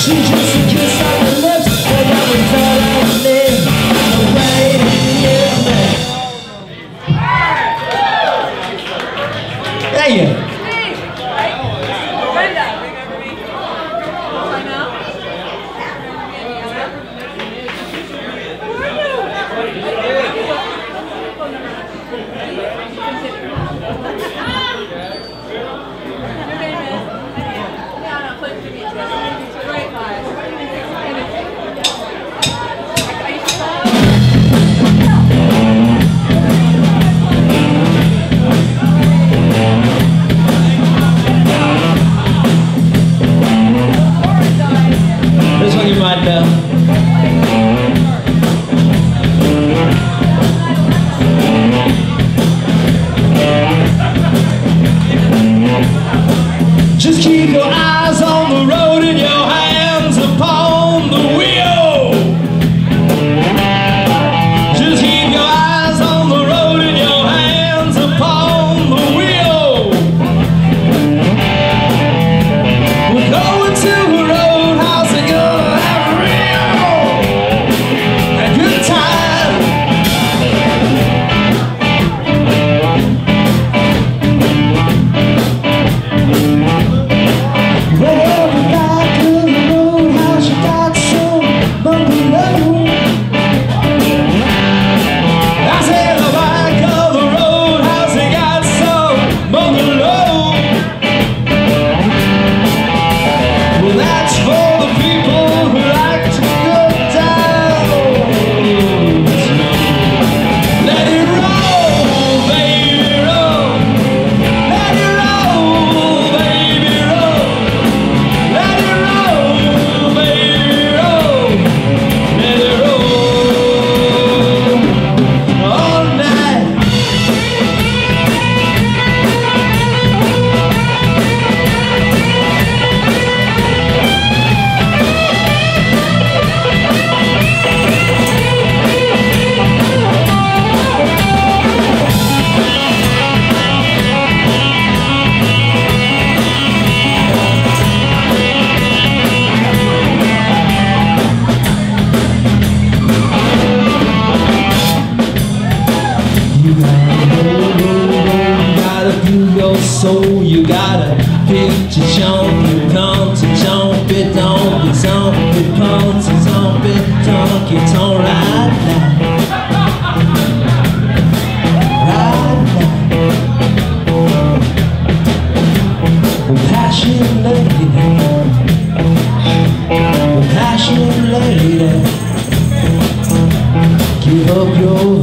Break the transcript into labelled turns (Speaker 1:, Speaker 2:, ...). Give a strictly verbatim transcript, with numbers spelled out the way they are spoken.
Speaker 1: She just a kiss on the lips, but that was all I need. The way you me. Thank you. This one you might know. Just keep your eyes on the road and your hands upon the wheel. Just keep your eyes on the road and your hands upon the wheel. We're going to a roadhouse and gonna have a real a good time. So you gotta pick to jump, you come to jump it, don't be jump it, come to jump it, dunk it, don't ride now. Ride now. Passion lady, passion lady, give up your